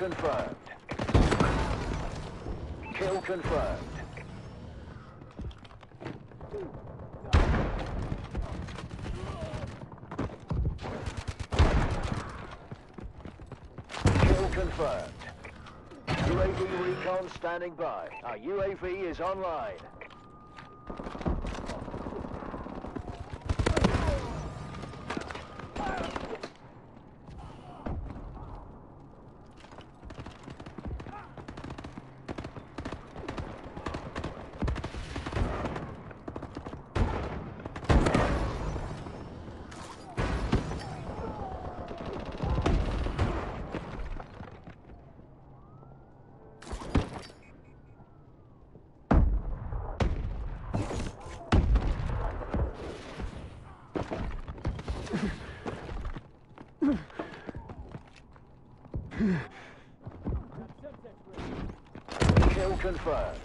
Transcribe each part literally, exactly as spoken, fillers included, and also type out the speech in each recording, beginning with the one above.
confirmed. Kill confirmed. Kill confirmed. U A V recon standing by. Our U A V is online. Kill confirmed.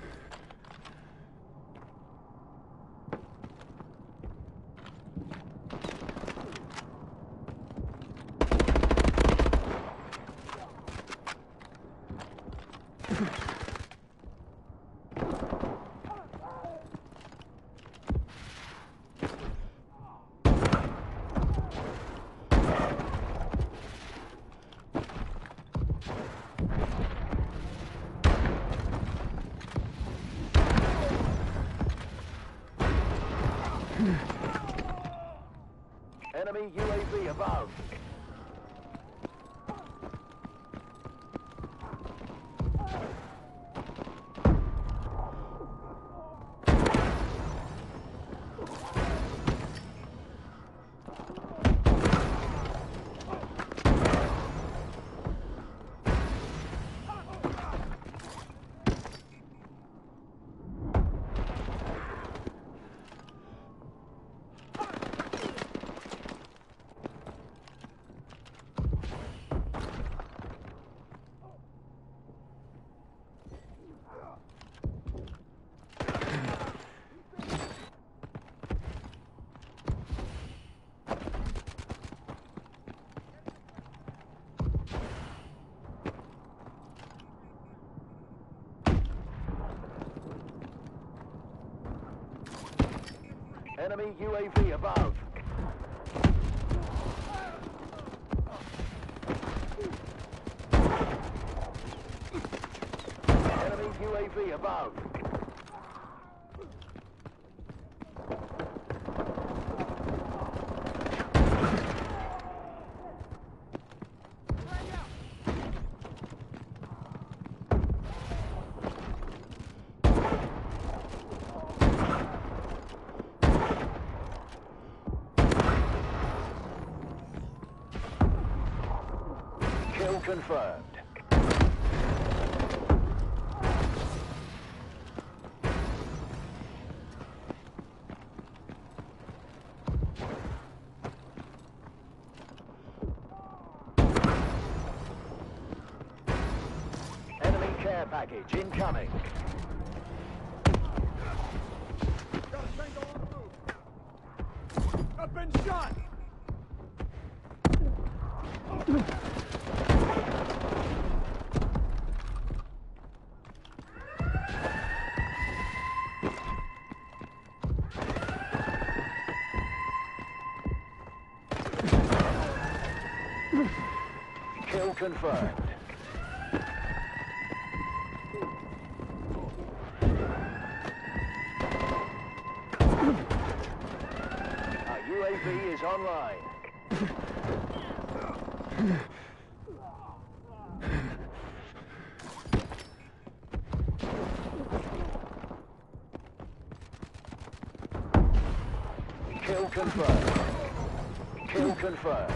Enemy U A V above. Enemy U A V above. Enemy U A V above. Kill confirmed. Enemy care package incoming. Got a tango on the roof. I've been shot. Kill confirmed. Our U A V is online. Kill confirmed. Kill confirmed.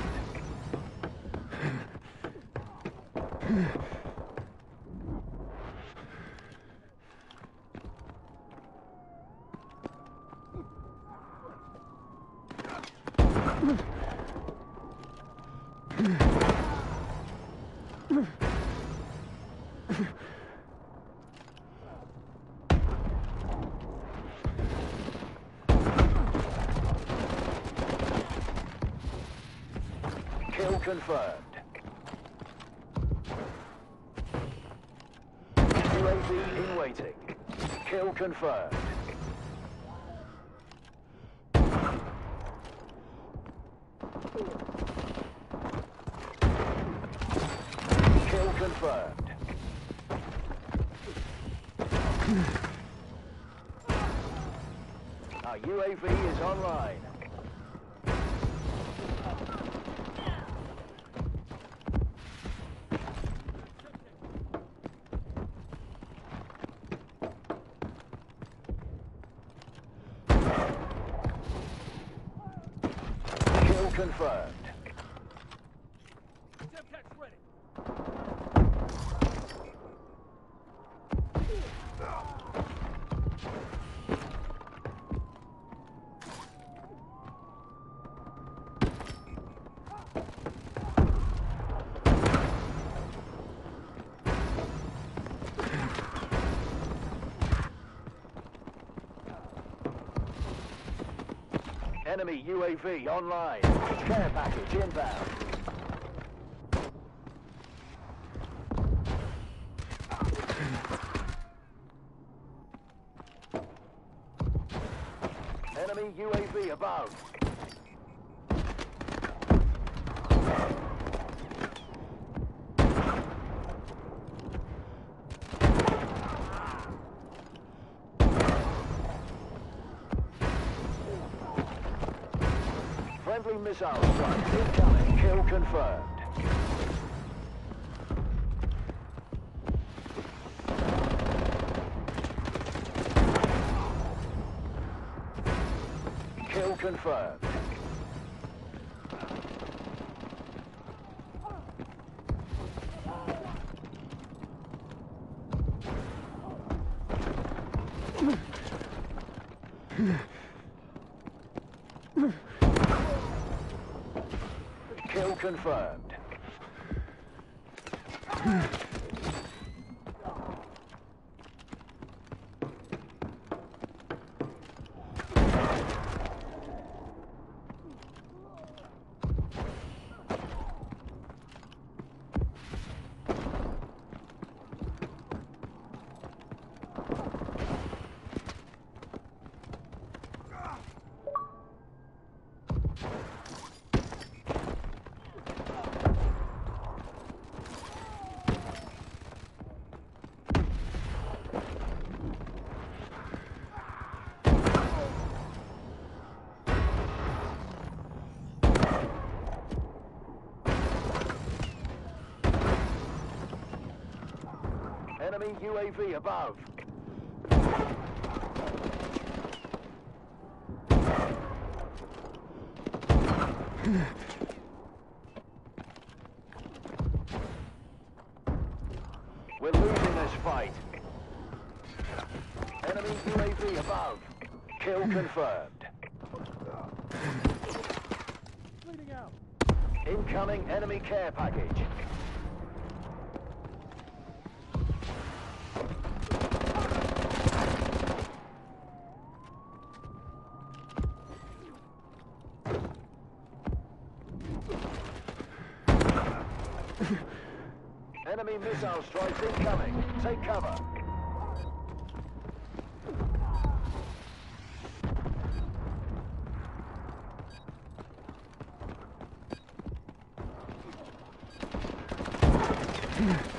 Kill confirmed. V in waiting. Kill confirmed. Kill confirmed. Our U A V is online. Kill confirmed. Semtex ready. Enemy U A V online. Care package inbound. Enemy U A V above. Friendly missile strike incoming. Kill confirmed. Kill confirmed. Kill confirmed. Enemy U A V above. We're losing this fight. Enemy U A V above. Kill confirmed. Bleeding out. Incoming enemy care package. Enemy missile strikes incoming. Take cover. Hmm.